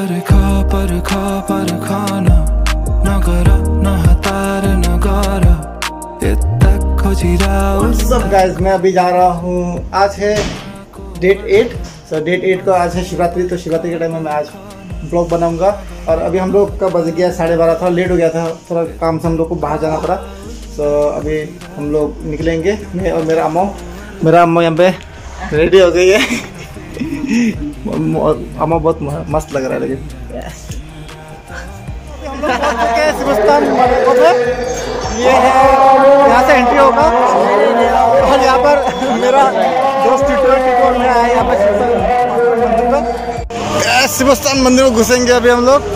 पर खाना नगरा न हतार नगरा सब गाइस, मैं अभी जा रहा हूँ। आज है डेट 8। सो डेट 8 को आज है शिवरात्रि। तो शिवरात्रि के टाइम में मैं आज ब्लॉग बनाऊंगा। और अभी हम लोग का बज गया 12:30, थोड़ा लेट हो गया था, थोड़ा काम से हम लोग को बाहर जाना पड़ा। सो अभी हम लोग निकलेंगे, मैं और मेरा अम्मा यहाँ पे रेडी हो गई है। अम्मा बहुत मस्त लग रहा है। लेकिन हम लोग शिवस्थान ये है, यहाँ से एंट्री होगा। और यहाँ पर मेरा दोस्त टिटोर में आया यहाँ पर शिवस्थान मंदिर में घुसेंगे अभी हम लोग।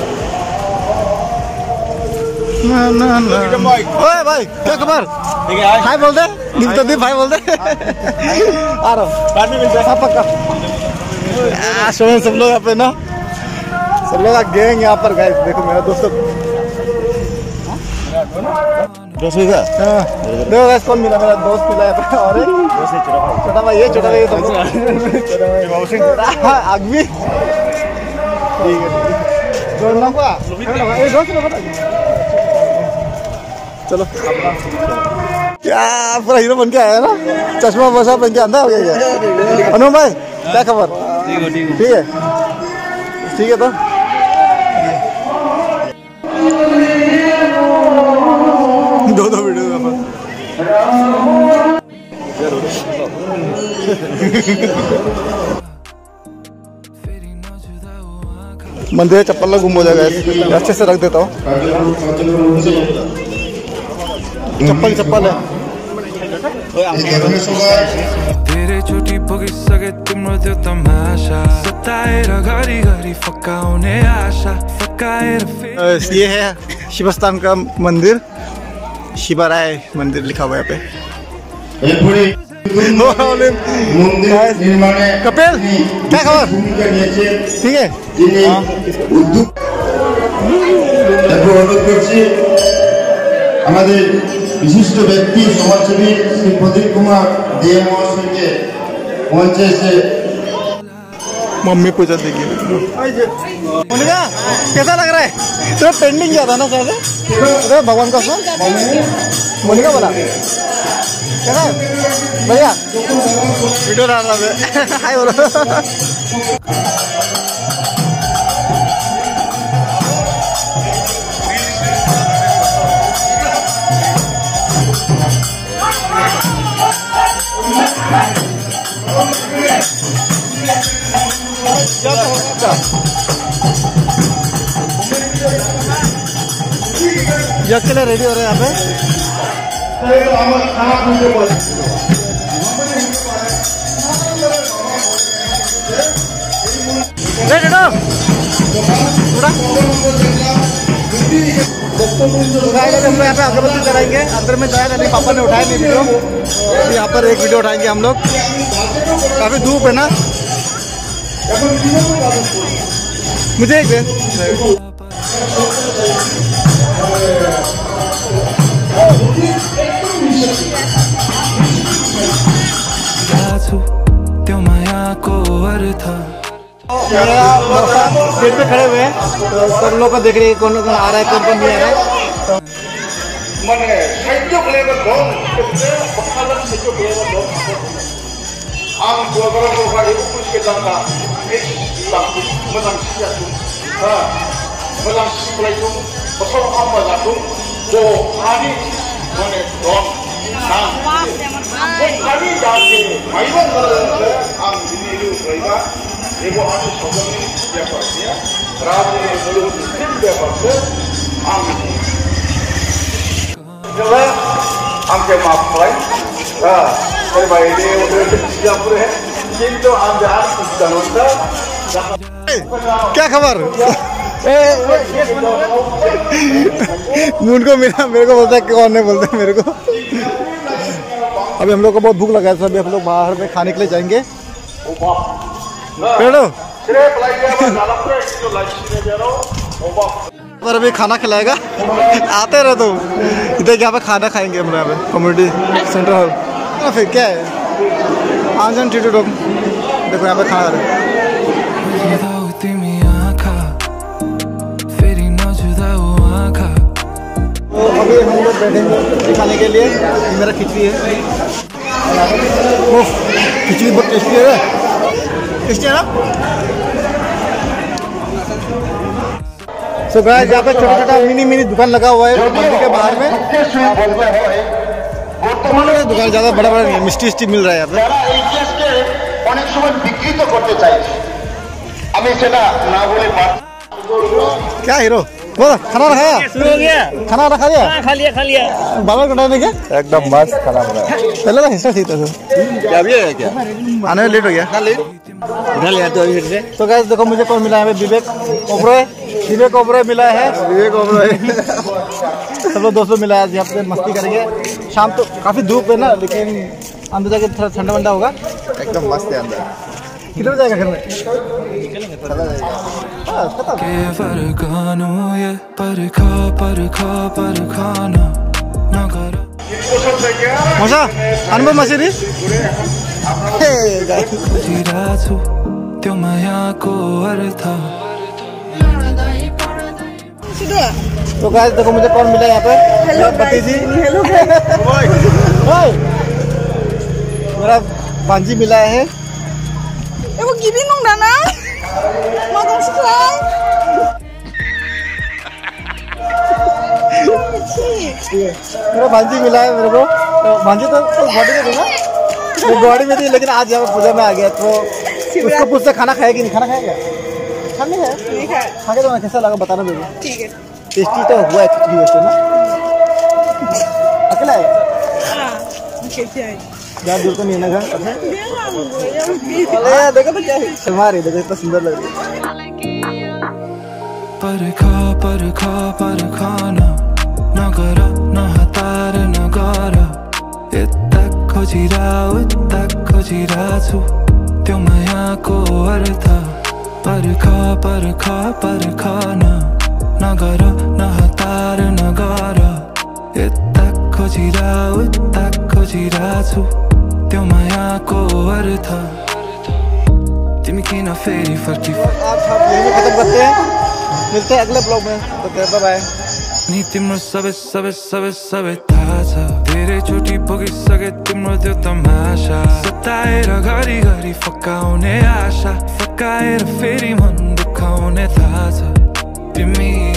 ओए भाई, क्या खबर? हाय बोल दे, दीप भाई बोल दे। आ रहा हूँ, बाद में मिलते हैं पक्का। सब लोग यहाँ पे ना, सब लोग गैंग यहाँ पर। गाइस देखो मेरा दोस्त देखो गाइस, कौन मिला? मेरा दोस्त मिला है। और छोटा भाई, ये छोटा भाई आग भी ठीक है। चलो क्या पूरा हीरो बन के आया ना, चश्मा वशा बन के अंदर हो गया। अनुम भाई क्या खबर? ठीक है तो दो वीडियो मंदिर चप्पल ना गुम हो जाएगा, अच्छे से रख देता हूँ। चप्पल है। तेरे छोटी पगी सके तिम्रो त्यो तमाशा सताएर घरी घरी फकाउने आशा फकाएर। ये है शिवस्थान का मंदिर, शिवराय मंदिर लिखा हुआ है यहाँ पे। कपिल क्या खबर? ठीक है। विशिष्ट व्यक्ति समाजसेवी श्री प्रदीप कुमार देव महोदय के मंचे से मम्मी पूजा देखिए। मोनिका कैसा लग रहा है? तो पेंडिंग किया था ना शायद भगवान का उसमें। मोनिका बोला कैसा है भैया? वीडियो डाल रहा है। हाय बोलो। जग के लिए रेडी हो रहे हैं यहाँ पे। हम यहाँ पे अगरबत्ती चढ़ाएंगे। अंदर में जाएगा नहीं, पापा ने उठाया नहीं वीडियो। यहाँ पर एक वीडियो उठाएंगे हम लोग। काफी धूप है ना, मुझे एक त्यो मायाको अर्थ। गेट पे खड़े हुए हैं, तो सब लोग को देख रहे हैं कौन आ रहा है, कौन नहीं आ रहा है। क्या खबर? उनको मेरे को बोलता है, कौन नहीं बोलता मेरे को। अभी हम लोग को बहुत भूख लगा है, तो अभी हम लोग बाहर में खाने के लिए जाएंगे। पर अभी खाना खिलाएगा, आते रहे तो इधर यहाँ पे खाना खाएंगे हम यहाँ पे कम्युनिटी सेंटर हॉल। फिर क्या है आंजन टिटो देखो यहाँ पे खा रहे। तो अभी हम लोग बैठेंगे खिचड़ी खाने के लिए। ये मेरा खिचड़ी है, खिचड़ी बहुत टेस्टी है, टेस्टी है ना। सो गाइस यहाँ पे छोटा छोटा मिनी दुकान लगा हुआ है मंदिर के बाहर में। दुकान ज़्यादा बड़ा बड़ा नहीं है, मिष्टी मिल रहा है यहाँ पे। অনেক সময় বিকৃত করতে চাই, আমি সেটা না বলে क्या हीरो बोला खाना खाया? शुरू हो गया। खाना खा लिया? खा लिया। बाबा का टाइम है क्या? एकदम मस्त खाना बना है। पहले तो हिस्सा ठीक था सर। क्या भी है क्या? आने में लेट हो गया। उठा लिया तो अभी फिर से। तो गाइस देखो मुझे कौन मिला है, विवेक ओबरॉय मिला है। विवेक ओबरॉय सब लोग दोस्तों मिला है। यहाँ पे मस्ती करेंगे। शाम तो काफ़ी धूप है ना, लेकिन अंदर जाके थोड़ा ठंडा वंडा होगा। एकदम मस्त है अंदर। किधर जाएगा घर में? मजा अनुभव मसीरी त्यो मायाको अर्थ। तो गाइस देखो मुझे कौन मिला यहाँ पे, भतीजी। मेरा भांजी मिला है। वो गिविंग नंदा ना मादम सिखाई मेरा भांजी मिला है मेरे को। तो भांजी तो बॉडी में थी ना, वो बॉडी में थी, लेकिन आज यहाँ पूजा में आ गया तो उसको पूछते खाना खाएगी नहीं। खाना खाएगा? खाने है खा के तो कैसा लगा बताना मेरे को। ठीक है। टेस्टी तो हुआ है खिचड़ी वैसे ना। अकेला है? यार दूर तो नहीं है ना घर। देखो तो क्या है, शर्मा रही, देखो इतना सुंदर लग रही है। परखाना नगर न हतार नगर यता खोजिरा उता खोजिरा छु त्यो मायाको अर्थ। परखाना नगर न हतार नगर यता खोजिरा उता खोजिरा छु त्यो मायाको अर्थ। तिमी किन फेरि फर्की? आप यहीं खत्म करते हैं, मिलते हैं अगले ब्लॉग में। तो बाय बाय। नि तिम्रो सबै थाहा छ, धेरै चोटि पुगिसके तिम्रो त्यो तमासा। सताएर घरि फकाउने आशा, फकाएर फेरि मन दुखाउने थाहा छ। तिमी